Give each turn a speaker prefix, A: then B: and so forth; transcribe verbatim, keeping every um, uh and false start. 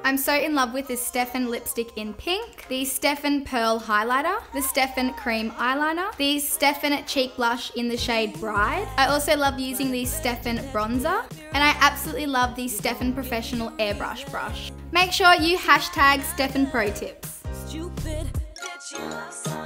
A: I'm so in love with this Stefan lipstick in pink, the Stefan Pearl highlighter, the Stefan cream eyeliner, the Stefan cheek blush in the shade Bride. I also love using the Stefan bronzer, and I absolutely love the Stefan Professional airbrush brush. Make sure you hashtag Stefan Pro Tips. Stupid,